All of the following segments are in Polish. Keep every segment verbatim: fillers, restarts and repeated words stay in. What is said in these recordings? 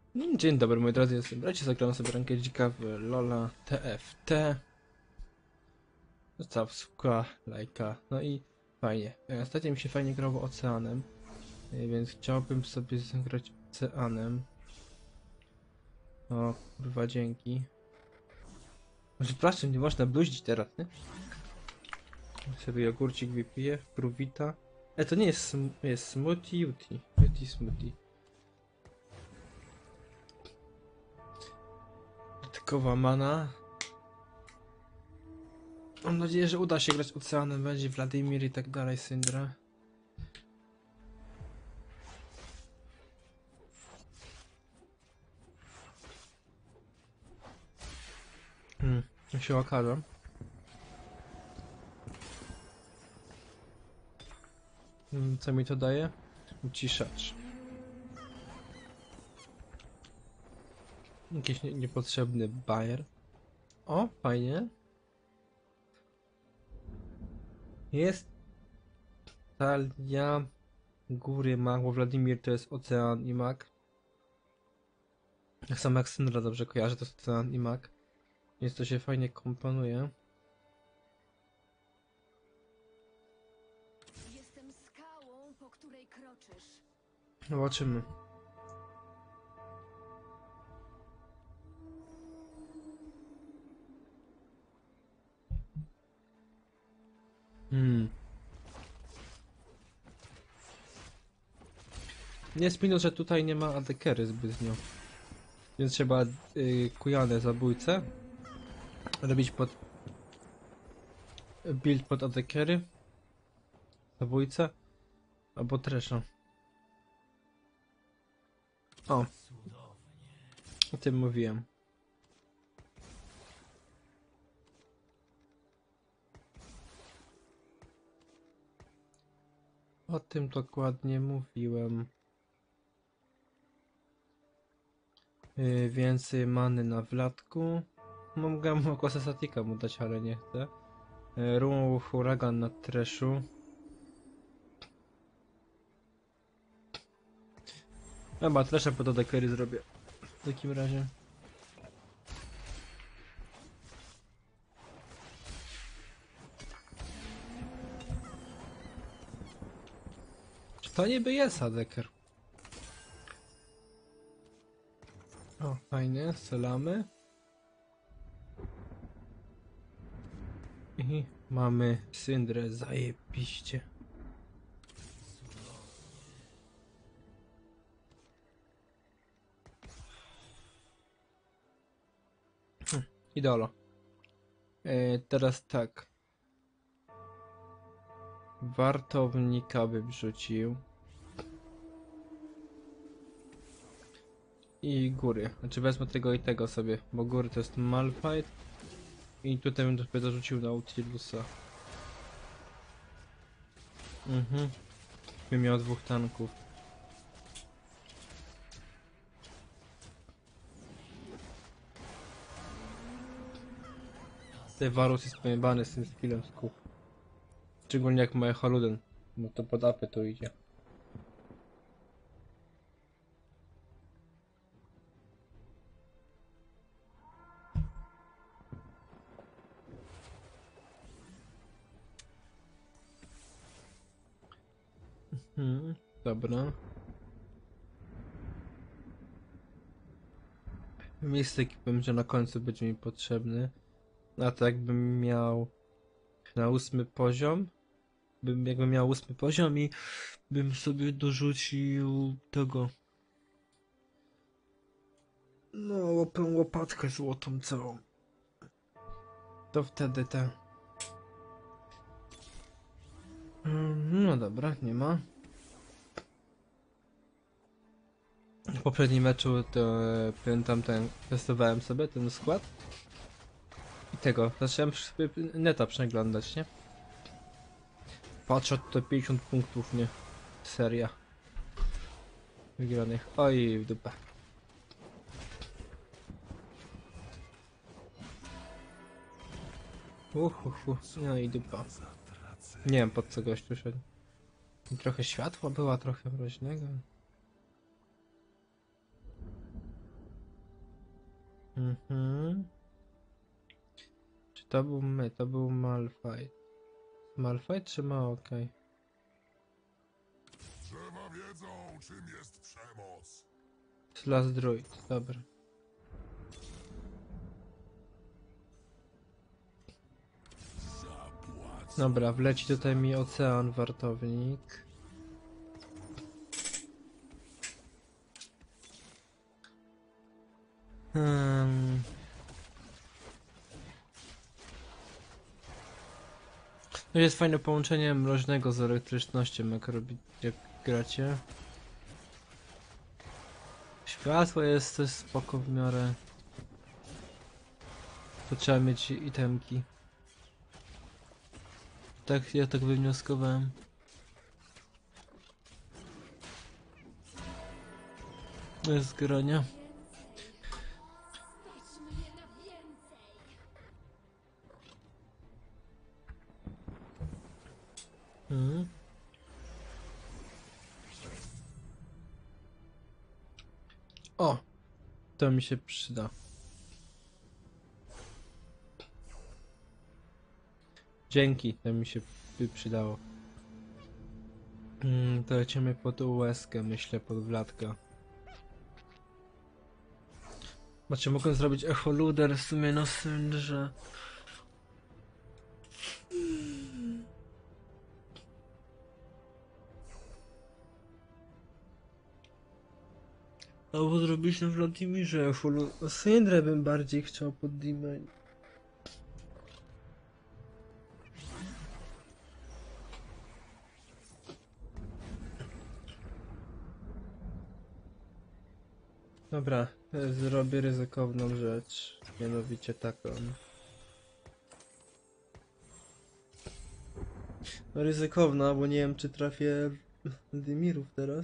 Mm, Dzień dobry moi drodzy, jestem Bracie, zagrałem sobie rankedzika w Lola T F T. Zostaw suka, lajka, no i fajnie. E, Ostatnio mi się fajnie grało Oceanem, e, więc chciałbym sobie zagrać Oceanem. O kurwa, dzięki. Przepraszam, nie można bluździć teraz, nie? Sobie jogurcik wypiję, fruwita. E, to nie jest, sm jest smoothie Yuti. Yuti smoothie. Dodatkowa mana. Mam nadzieję, że uda się grać Oceanem, będzie Wladimir i tak dalej, Syndra. Hmm, jak się okaże. Hmm, co mi to daje? Uciszacz. Jakiś nie, niepotrzebny bajer. O, fajnie. Jest talia, góry, mag, bo Wladimir to jest ocean i mag. Tak samo jak Syndra dobrze kojarzę, to jest ocean i mag. Więc to się fajnie komponuje. Jestem skałą, po której kroczysz. Zobaczymy. Hmm. Jest minus, że tutaj nie ma adekery zbytnio. Więc trzeba y, kujane zabójcę robić pod build pod adekery, zabójcę albo tresza. O, o tym mówiłem. O tym dokładnie mówiłem. Yy, więcej many na Wladku. Mogę Kłasa Satika mu dać, ale nie chcę. Yy, Rumu huragan na Treszu. Chyba Tresza pod adekery zrobię. W takim razie. Czy to niby jest adeker? O, fajnie, strzelamy. I mamy Syndrę, zajebiście. Hm, idolo. E, teraz tak. Wartownika by wrzucił. I góry. Znaczy wezmę tego i tego sobie, bo góry to jest Malphite. I tutaj bym sobie dorzucił Nautilusa. Mhm. Bym miał dwóch tanków. Ten Varus jest pojebany z tym skillem skup. Szczególnie jak ma Echoluden. No to pod apy to idzie. Hmm, dobra. Mistyk będzie na końcu będzie mi potrzebny. A to jakbym miał na ósmy poziom. Bym jakbym miał ósmy poziom i bym sobie dorzucił tego. No, łopę, łopatkę złotą całą. To wtedy te. Mm, No dobra, nie ma. W poprzednim meczu to e, pamiętam ten, testowałem sobie ten skład. I tego, zacząłem sobie neta przeglądać, nie? Patrzę, to pięćdziesiąt punktów, nie? Seria wygranych. Oj, w dupę. Uhuhu, no i dupa. Nie wiem pod co gościu szedł. I trochę światła była, trochę mroźnego. Mhm. Czy to był my? To był Malphite. Malphite czy Maokai? Drzewa wiedzą, czym jest przemoc. Slash Druid, dobra. Dobra, wleci tutaj mi ocean wartownik. Hmm. No jest fajne połączenie mroźnego z elektrycznością, jak robi, jak gracie. Światło jest też spoko w miarę. To trzeba mieć itemki. Tak, ja tak wywnioskowałem. Jest grania. Stać mnie na więcej! Mhm. O! To mi się przyda. Dzięki, to mi się by przydało. Mm, to lecimy pod łezkę, myślę, pod wladka. Znaczy mogę zrobić echoluder w sumie na syndrze. Albo zrobić na Wladimirze echoluder. Syndrę bym bardziej chciał pod Demon. Dobra, e, zrobię ryzykowną rzecz, mianowicie taką. No ryzykowna, bo nie wiem czy trafię Dymirów teraz.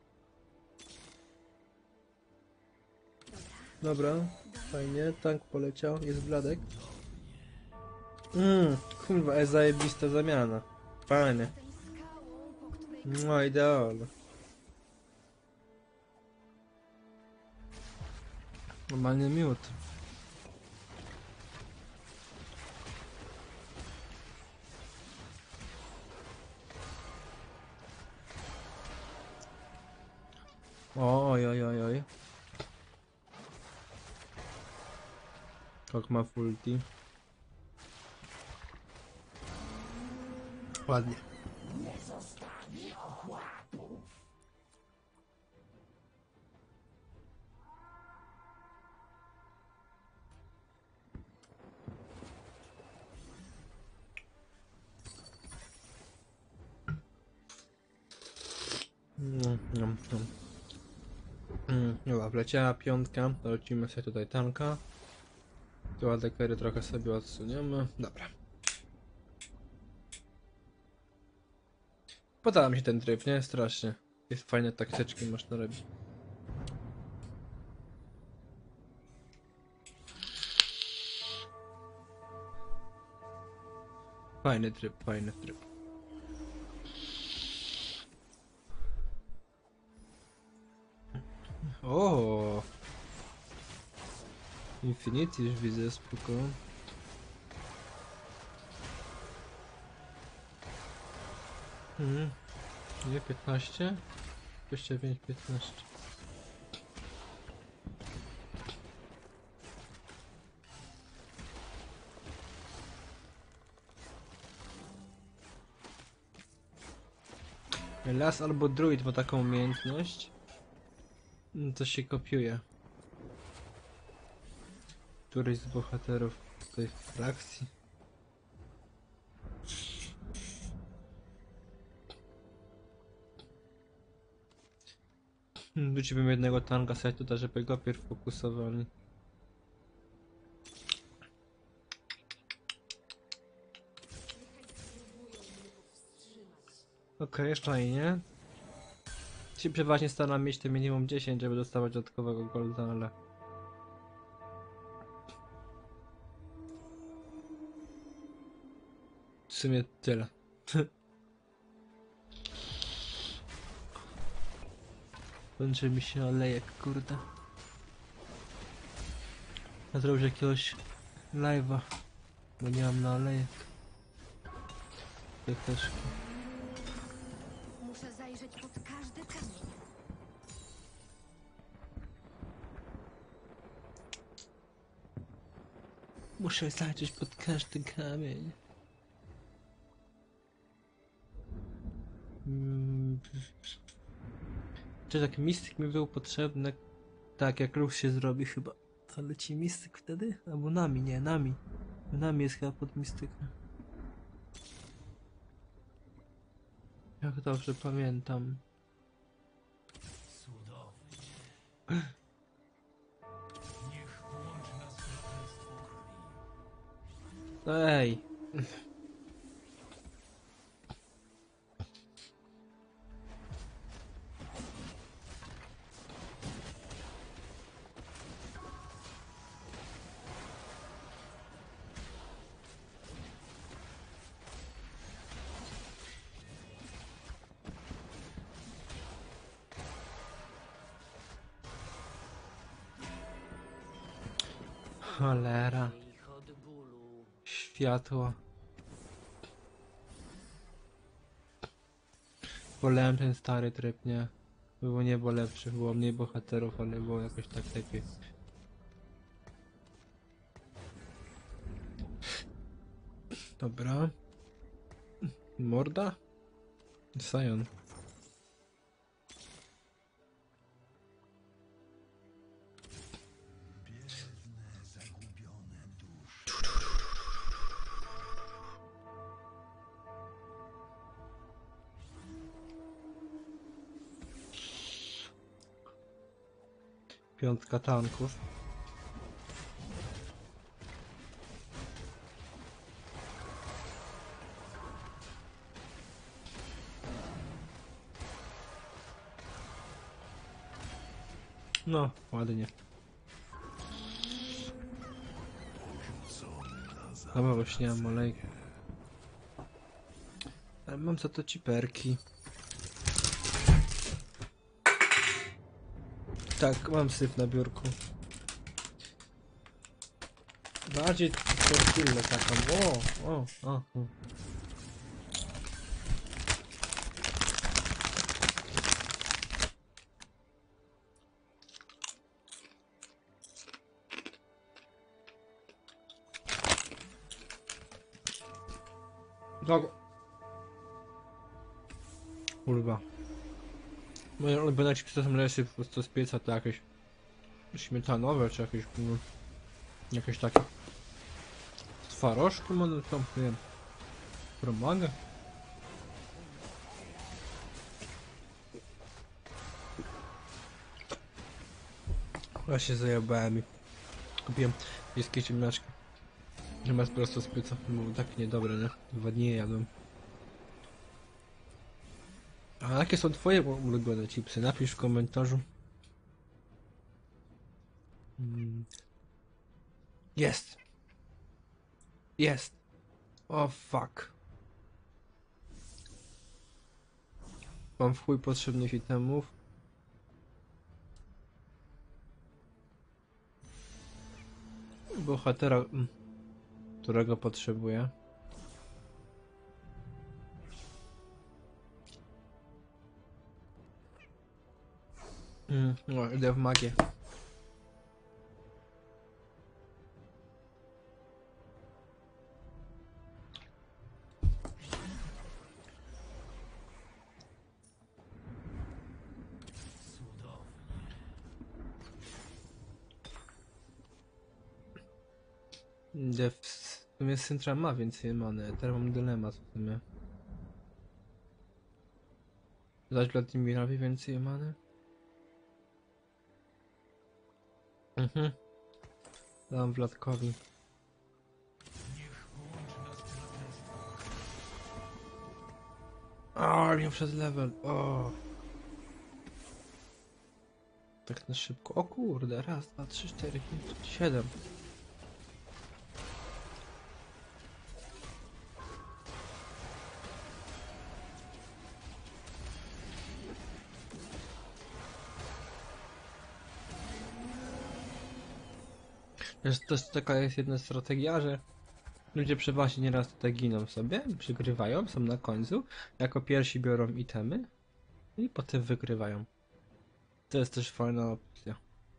Dobra, fajnie, tank poleciał, jest bladek. Mmm, kurwa, jest zajebista zamiana. Fajnie. Jestem skałą, po której No ideal. Normalny miód. Oj, oj, oj, oj. Jak ma fulti. Ładnie. No, no, no. Mm, dobra, wleciała piątka, to lecimy sobie tutaj tanka. Tu adekery trochę sobie odsuniemy. Dobra. Podoba mi się ten tryb, nie? Strasznie. Jest fajne taktyczki można robić. Fajny tryb, fajny tryb. O! Infinity już widzę, spoko. Mhm. Nie, piętnaście? dwadzieścia pięć, piętnaście. Las albo druid ma taką umiejętność. Mm, to się kopiuje. Któryś z bohaterów tej frakcji. Wrócimy jednego tanka sobie tutaj, żeby go pierw fokusowali. Okej, okay, fajnie. Ci przeważnie staram mieć te minimum dziesięć, żeby dostawać dodatkowego golda, ale... W sumie tyle. Kończy mi się olejek, kurde. Ja zrobię jakiegoś live'a, bo nie mam na alejek. Też. Muszę zajrzeć pod każdy kamień. Muszę zajrzeć pod każdy kamień. Mm. Czy tak mistyk mi był potrzebny? Tak, jak ruch się zrobi chyba. To leci mistyk wtedy? Albo nami, nie, nami. Nami jest chyba pod mistyka. Jak dobrze pamiętam. Ej. Cholera. Światło. Wolałem ten stary tryb, nie? Było niebo lepsze, było mniej bohaterów, ale było jakoś tak lepiej. Dobra. Morda? Sion. Piątka tanków. No, ładnie. Dobra, właśnie mam olejkę. Ale mam za to ciperki. Tak, mam syf na biurku. Bardziej tortillę taką. O, o, o. o. Dlago. Kurwa. Moje ulubione chipsy to są lesy po prostu z pieca, to jakieś śmietanowe, czy jakieś no, jakieś takie z twarożkiem, one tam, nie wiem, promagę. Ja się zajebałem i kupiłem wiejskie ciemniaczki. Zamiast prosto z pieca, było takie niedobre, nie? Dwa dni je jadłem. A jakie są twoje ulubione chipsy? Napisz w komentarzu. Hmm. Jest! Jest! O oh, fuck. Mam w chuj potrzebnych itemów. Bohatera, którego potrzebuję. Mm, no, idę w magię. Idę w... w sumie Syntra ma więcej many, teraz mam dylemat w sumie. Dać Wladimirowi więcej many? Mhm. Dam Wladkowi. O, nie przez level. O. Tak na szybko. O kurde, raz, dwa, trzy, cztery, pięć, siedem. Też, też taka jest jedna strategia, że ludzie przeważnie nieraz tutaj giną sobie, przegrywają, są na końcu, jako pierwsi biorą itemy i potem wygrywają. To jest też fajna opcja.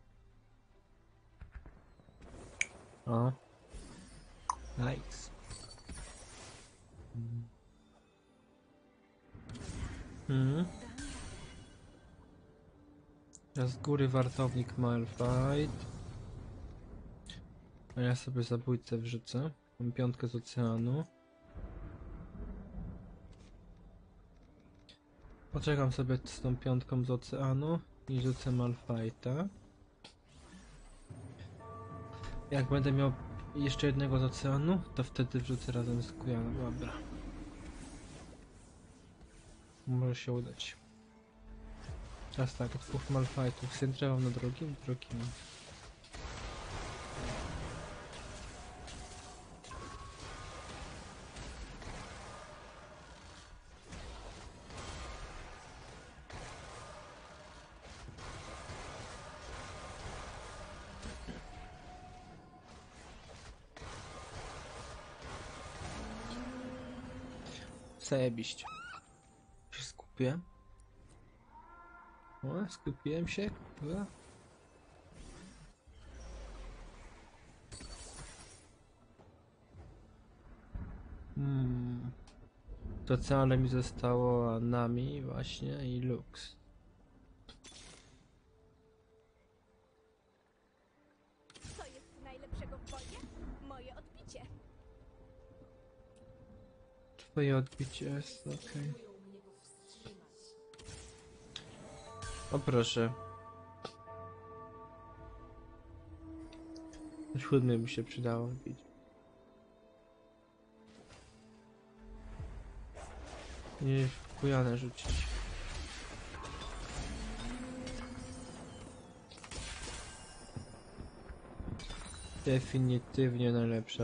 O. Nice. Mhm. Teraz z góry wartownik Malphite. A ja sobie zabójcę wrzucę. Mam piątkę z oceanu. Poczekam sobie z tą piątką z oceanu i rzucę Malphite'a. Jak będę miał jeszcze jednego z oceanu, to wtedy wrzucę razem z Kujaną. Dobra. Może się udać. Teraz tak, dwóch Malphite'ów. Syntrę mam na drugim, drugim. Zajebiście. Się skupię. O, skupiłem się, kurwa. Hmm. To całe mi zostało Nami właśnie i Lux. Co jest najlepszego w boju? Moje odbicie. Twoje odbicie jest okej. O proszę. Siódmy by się przydało wbić. Nie Kujanę rzucić. Definitywnie najlepsza.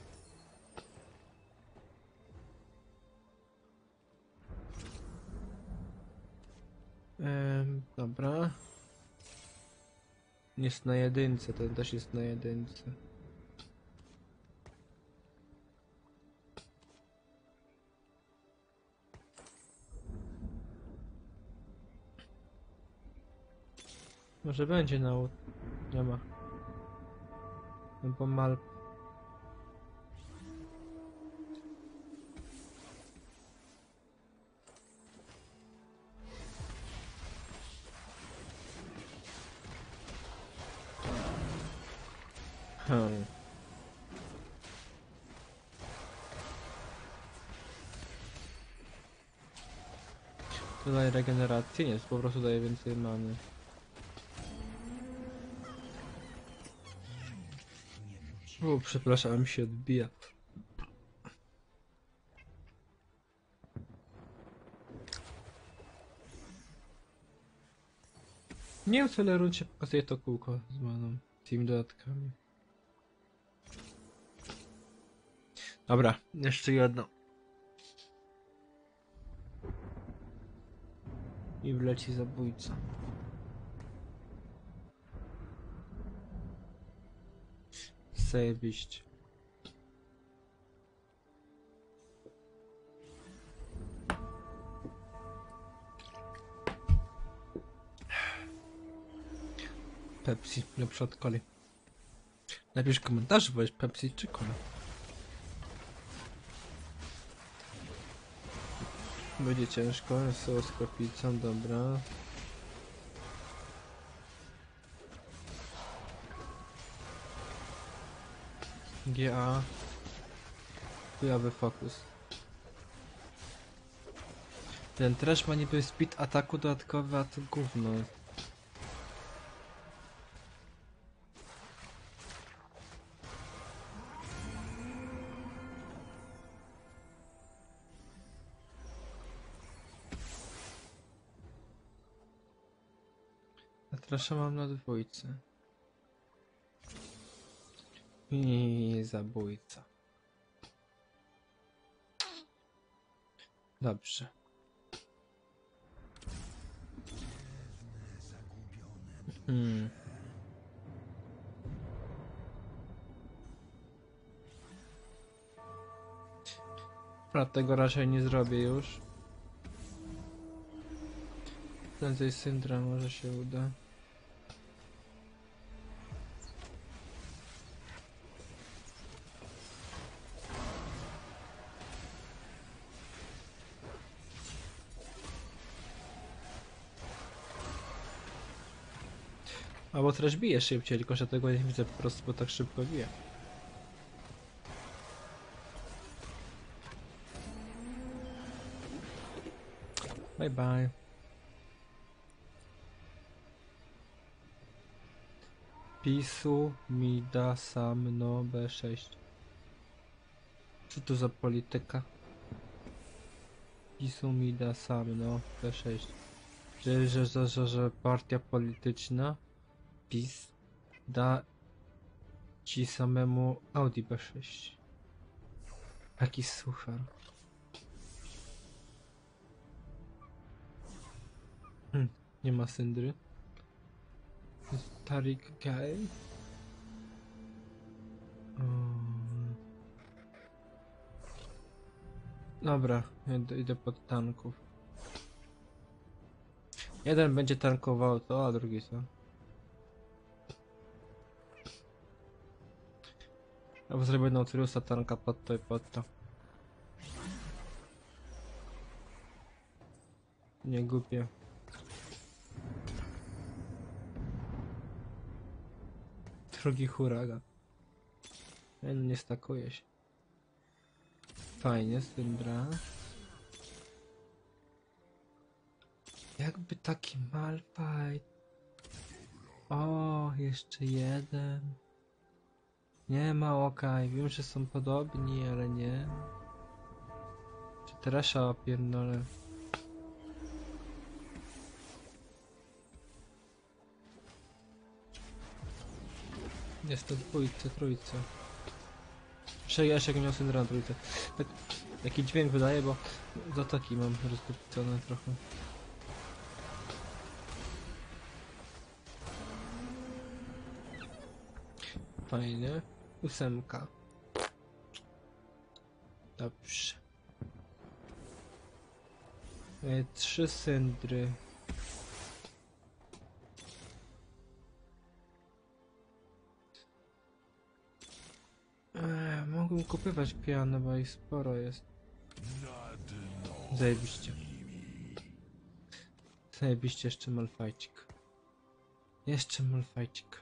Ehm, dobra. Jest na jedynce, ten też jest na jedynce. Może będzie na u... Nie ma. No bo mal... Hmm. To daje regenerację? Nie, po prostu daje więcej many. O, przepraszam, mi się odbija. Nie wiem, co ile rund się pokazuje to kółko z maną. Tymi dodatkami. Dobra, jeszcze jedno. I wleci zabójca. Zajebiście. Pepsi, lepsze od coli. Napisz komentarz, bo jest Pepsi czy cola. Będzie ciężko, są z kopicą, dobra. G A. Chujowy fokus. Ten trash ma niby speed ataku dodatkowy, a to gówno. A trasza mam na dwójce. I zabójca. Dobrze. Hmm. Dobra, tego raczej nie zrobię już. Prędzej Syndra może się uda. Albo też bije szybciej, tylko że tego nie widzę po prostu, bo tak szybko bije. Bye bye. Pisu mi da sam no B sześć. Co to za polityka? Pisu mi da sam no B sześć. Że, że, że, że, że partia polityczna PiS da ci samemu Audi B sześć. Jaki suchar. Hm, nie ma Syndry. Tarik Gale. Um. Dobra, idę, idę pod tanków. Jeden będzie tankował to, a drugi co? Albo zrobię Nautilusa tanka pod to i pod to. Nie głupie. Drugi huragan. Nie, no nie stakuje się. Fajnie, Syndra. Jakby taki Malphite. O, jeszcze jeden. Nie ma okej, wiem, że są podobni, ale nie. Czy Tresha opierdolę? Jest to dwójce, trójce. Jeszcze jak miał Syndra na trójce. Tak, taki dźwięk wydaje, bo zatoki mam rozkręcone trochę. Fajnie. Ósemka. Dobrze. E, trzy Syndry. Eee, mogłem kupywać piano, bo ich sporo jest. Zajebiście. Zajebiście, jeszcze Malfajcik. Jeszcze Malfajcik.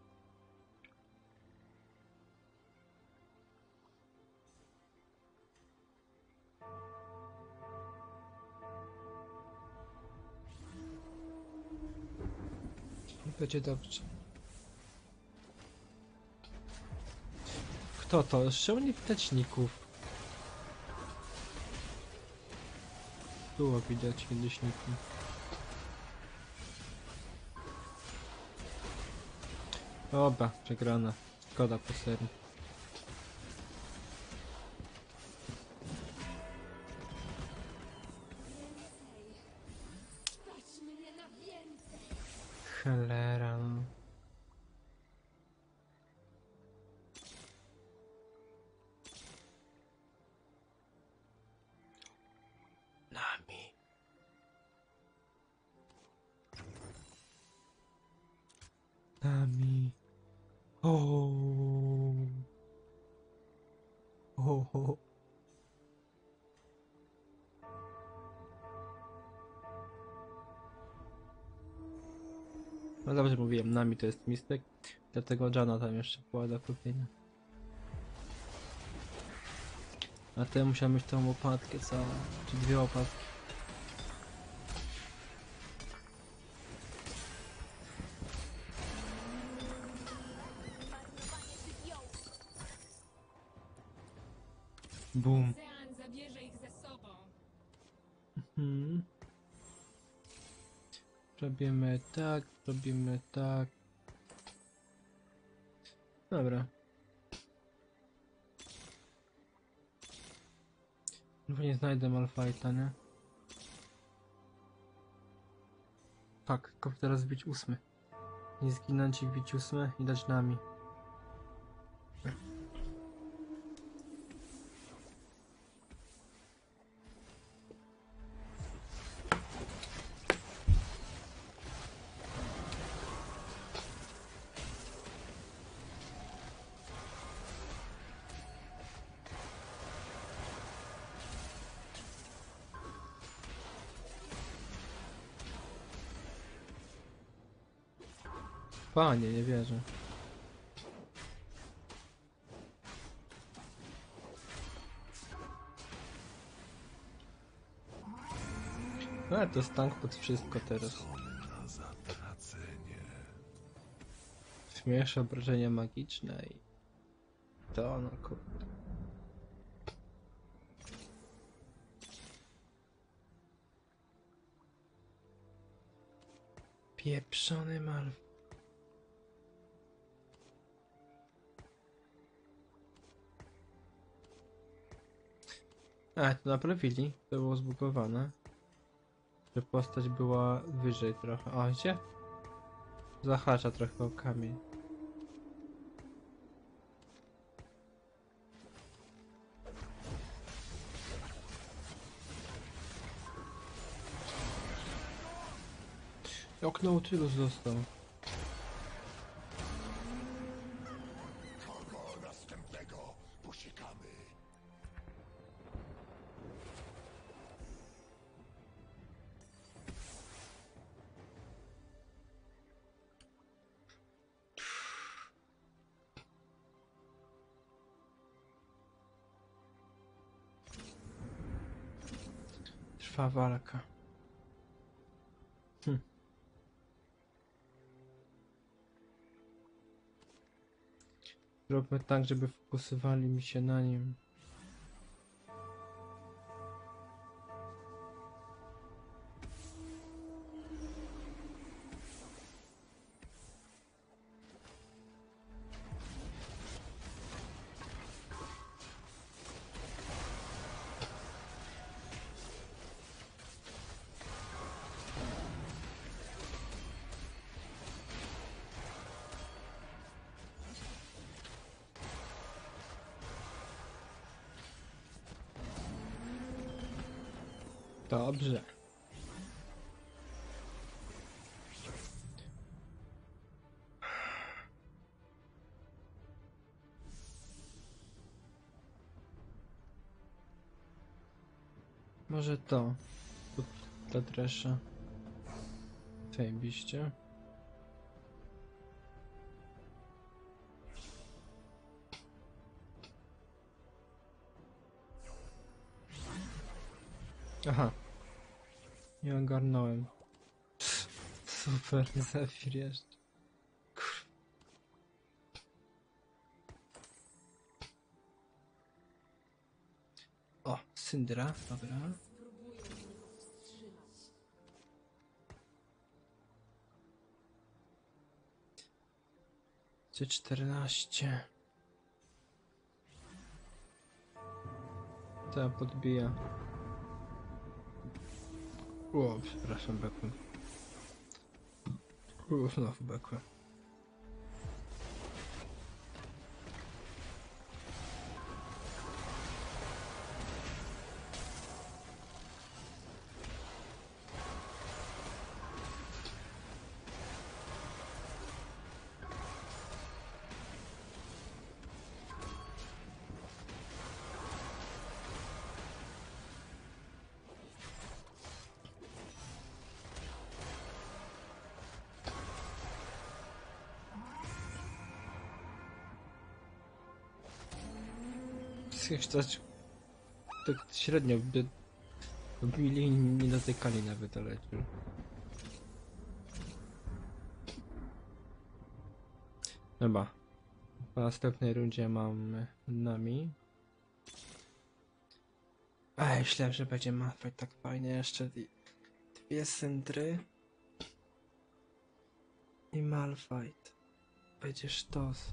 Będzie dobrze. Kto to? Szczególnie pteczników. Było widać kiedyś nikim. Oba, przegrana. Szkoda po serii. Cholera. Nami. Nami. O. O. No dobrze mówiłem, Nami to jest mistek, dlatego Jana tam jeszcze była do kupienia. A ty musiał mieć tą łopatkę całą, czy dwie łopatki. Bum. Ocean zabierze ich ze sobą. Mhm. Robimy tak, robimy tak. Dobra. No nie znajdę Malphite'a, nie? Tak, tylko teraz wbić ósmy. Nie zginąć i wbić ósmy i dać nami. Panie, nie wierzę. A, to jest tank pod wszystko teraz. Na zatracenie. Śmiesz obrażenia magiczne i... To no kurde. Pieprzony mal. A, to naprawili. To było zbugowane. Że postać była wyżej trochę. O, gdzie? Zahacza trochę o kamień. Jak Nautilus został. Kogo następnego posiekamy? Trwa walka. Hm. Zróbmy tak, żeby fokusowali mi się na nim. Dobrze. Może to. Tu ta dresza. Zajebiście. Aha. Nie ogarnąłem. Super, Zephyr jeszcze. Kur... O, Syndra, dobra. C czternaście. To podbija. O, przepraszam, bekłem. O, znowu bekłem. Jak stać, tak średnio by bili i nie dotykali nawet, ale chyba po następnej rundzie mamy nami. A myślałem, że będzie Malphite tak fajnie, jeszcze dwie Syndry i Malphite. Będzie sztos.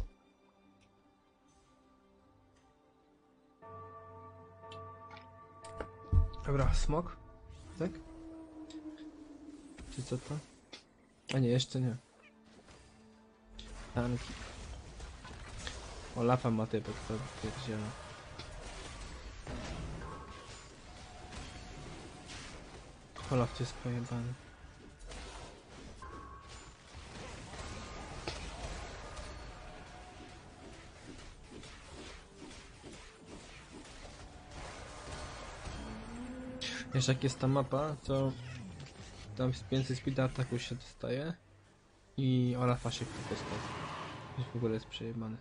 Dobra, smok? Tak? Czy co to? A nie, jeszcze nie. Tanki. Olafa ma typek, to pierdziela. Olaf jest pojebany. Jeszcze jak jest ta mapa, to tam z więcej speeda ataku się dostaje I Olafa się kto dostał. Już w ogóle jest przejebany.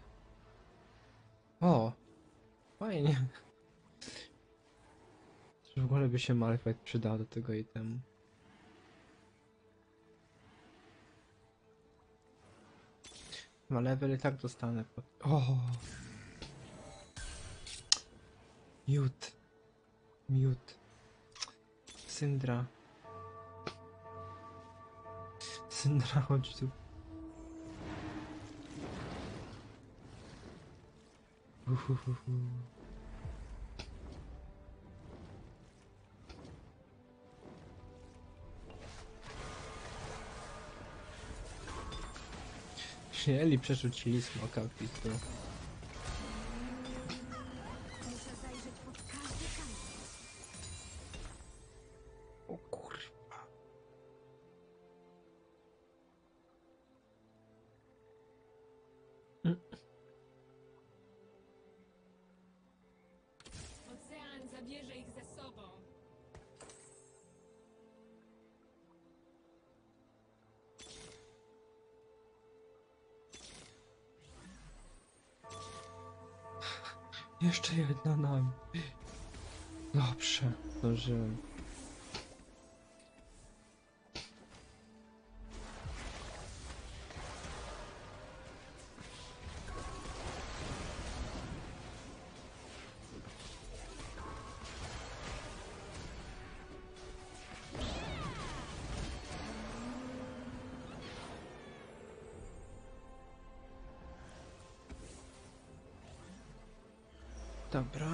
O! Fajnie. W ogóle by się Malphite przydał do tego itemu. Ma level i tak dostanę pod... O! Miód. Miód. Syndra. Syndra, chodź tu. Uhuhuhu. Przyjęli, przerzucili smoka w pizdu. Muszę zajrzeć pod każdy kąt. O kurwa. Ocean zabierze ich ze sobą. Jeszcze jedna nam. Dobrze, zdążyłem. Dobra.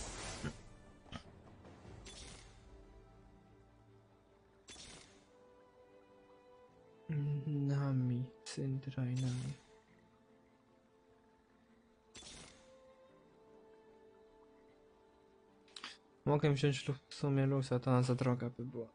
Nami, Syndra i Nami. Mogę wziąć lub w sumie lusa, to ona za droga by była.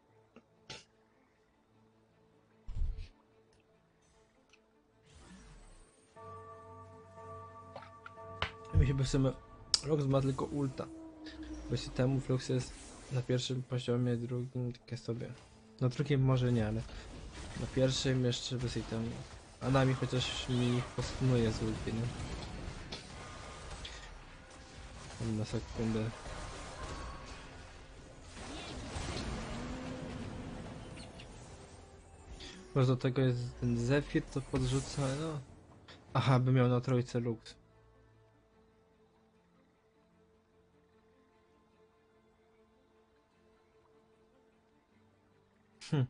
Mi się by w sumie Lux ma tylko ulta. Bez temu Flux jest na pierwszym poziomie, drugim takie sobie. Na drugim może nie, ale na pierwszym jeszcze bez temu. A nami chociaż mi postępuje z ulti, nie? Tam na sekundę. Może do tego jest ten Zephyr, to podrzuca, no. Aha, by miał na trójce Lux. Hm.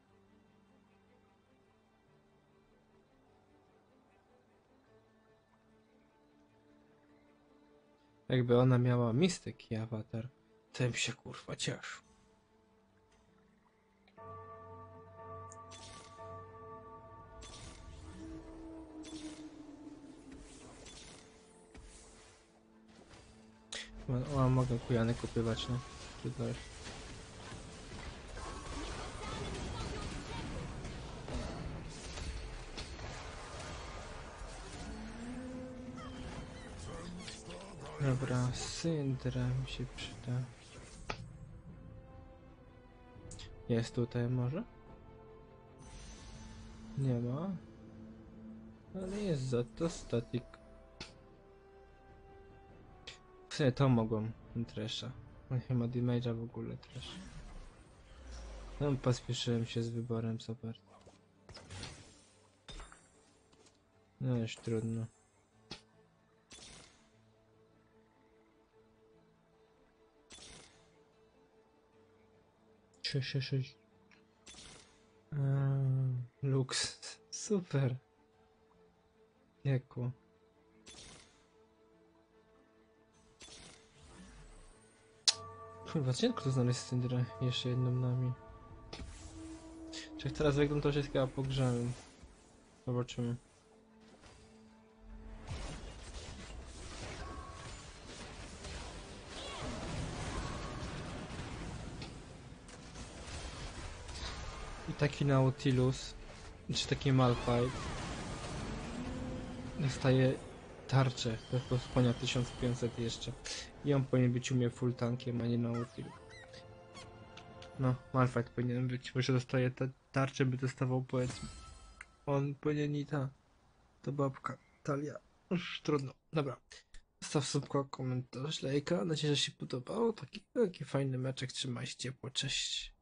Jakby ona miała mistyki awatar, to bym się kurwa cieszył. O, o, mogę kujany kupywać, no. Czy coś. Dobra, Syndra mi się przyda. Jest tutaj może? Nie ma. Ale jest za to statik. W sumie to mogłem, ten Tresha. On chyba ma damage'a w ogóle Trash. No pospieszyłem się z wyborem, super. No już trudno. sześć sześć sześć. Lux, super. Piekło. Kurwa, ciężko to znaleźć Syndrę jeszcze jedną nami. Czy jak teraz wyjdą, to się chyba pogrzemy. Zobaczymy. I taki Nautilus, czy taki Malphite dostaje tarczę do konia tysiąc pięćset jeszcze. I on powinien być u mnie full tankiem, a nie Nautilus. No, Malphite powinien być, może dostaje te tarczę, by dostawał powiedzmy On powinien i ta. To babka. Talia. Uż, trudno. Dobra. Zostaw subka, komentarz, lajka. Mam nadzieję, że się podobało. Taki, taki fajny meczek. Trzymaj się ciepło. Cześć.